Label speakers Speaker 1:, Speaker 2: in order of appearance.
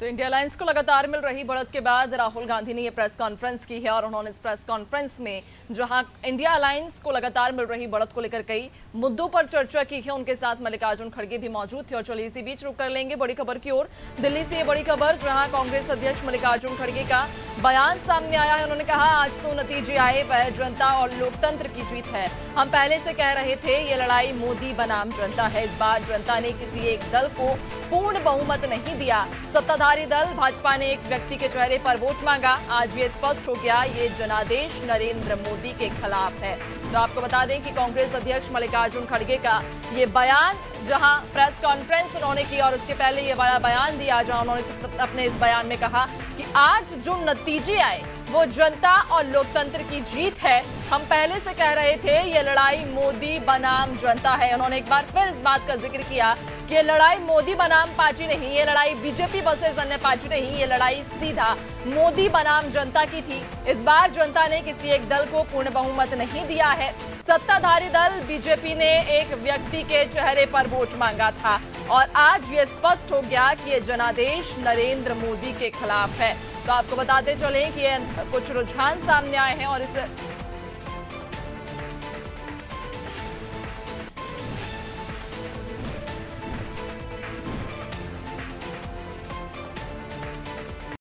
Speaker 1: तो India alliance को लगातार मिल रही बढ़त के बाद राहुल गांधी ने ये प्रेस कॉन्फ्रेंस की है और उन्होंने इस प्रेस कॉन्फ्रेंस में जहां इंडिया अलायंस को लगातार मिल रही बढ़त को लेकर कई मुद्दों पर चर्चा की है। उनके साथ मल्लिकार्जुन खड़गे भी मौजूद थे और चलिए इसी बीच रुक कर लेंगे बड़ी खबर की ओर। दिल्ली से ये बड़ी खबर, जहां कांग्रेस अध्यक्ष मल्लिकार्जुन खड़गे का बयान सामने आया है। उन्होंने कहा, आज तो नतीजे आए, वह जनता और लोकतंत्र की जीत है। हम पहले से कह रहे थे ये लड़ाई मोदी बनाम जनता है। इस बार जनता ने किसी एक दल को पूर्ण बहुमत नहीं दिया। सत्ताधारी दल भाजपा ने एक व्यक्ति के चेहरे पर वोट मांगा। आज ये स्पष्ट हो गया, ये जनादेश नरेंद्र मोदी के खिलाफ है। तो आपको बता दें कि कांग्रेस अध्यक्ष मल्लिकार्जुन खड़गे का ये बयान, जहां प्रेस कॉन्फ्रेंस उन्होंने की और उसके पहले ये बड़ा बयान दिया, जहां उन्होंने अपने इस बयान में कहा कि आज जो नतीजे आए वो जनता और लोकतंत्र की जीत है। हम पहले से कह रहे थे ये लड़ाई मोदी बनाम जनता है। उन्होंने एक बार फिर इस बात का जिक्र किया कि ये लड़ाई मोदी बनाम पार्टी नहीं, ये लड़ाई बीजेपी वर्सेस अन्य पार्टी नहीं, ये लड़ाई सीधा मोदी बनाम जनता की थी। इस बार जनता ने किसी एक दल को पूर्ण बहुमत नहीं दिया है। सत्ताधारी दल बीजेपी ने एक व्यक्ति के चेहरे पर वोट मांगा था और आज ये स्पष्ट हो गया कि ये जनादेश नरेंद्र मोदी के खिलाफ है। तो आपको बताते चलें कि कुछ रुझान सामने आए हैं और इस